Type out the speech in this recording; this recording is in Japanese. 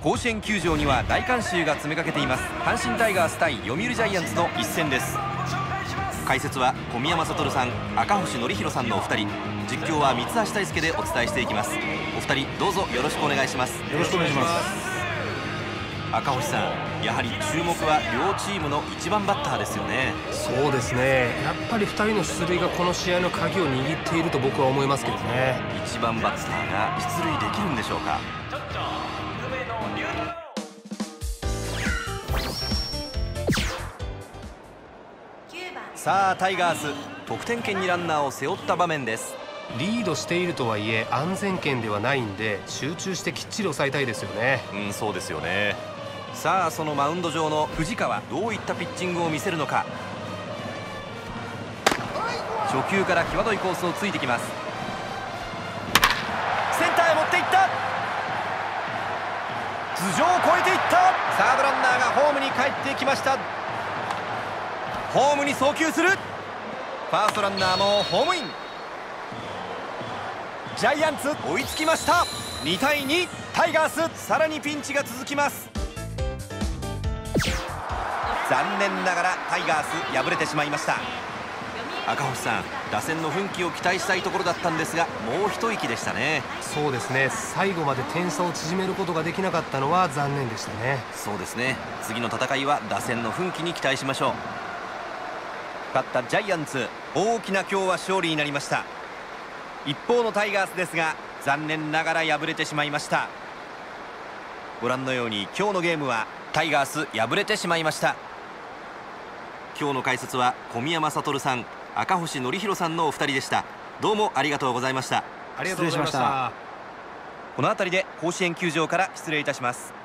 甲子園球場には大観衆が詰めかけています。阪神タイガース対読売ジャイアンツの一戦です。解説は小宮山悟さん、赤星憲広さんのお二人、実況は三橋大輔でお伝えしていきます。お二人どうぞよろしくお願いします。 よろしくお願いします。 赤星さん、やはり注目は両チームの1番バッターですよね。 そうですね、やっぱり2人の出塁がこの試合の鍵を握っていると僕は思いますけどね。 1番バッターが出塁できるんでしょうか。さあタイガース、得点圏にランナーを背負った場面です。 リードしているとはいえ安全圏ではないんで、集中してきっちり抑えたいですよね。 そうですよね。さあそのマウンド上の藤川、どういったピッチングを見せるのか。初球から際どいコースをついてきます。センターへ持っていった。頭上を越えていった。サードランナーがホームに帰ってきました。ホームに送球する。ファーストランナーもホームイン。ジャイアンツ追いつきました。2対2、タイガースさらにピンチが続きます。残念ながらタイガース敗れてしまいました。赤星さん、打線の奮起を期待したいところだったんですが、もう一息でしたね。 そうですね、最後まで点差を縮めることができなかったのは残念でしたね。 そうですね、次の戦いは打線の奮起に期待しましょう。勝ったジャイアンツ、大きな今日は勝利になりました。一方のタイガースですが、残念ながら敗れてしまいました。ご覧のように今日のゲームはタイガース敗れてしまいました。今日の解説は小宮山悟さん、赤星憲広さんのお二人でした。どうもありがとうございました。 ありがとうございました。 この辺りで甲子園球場から失礼いたします。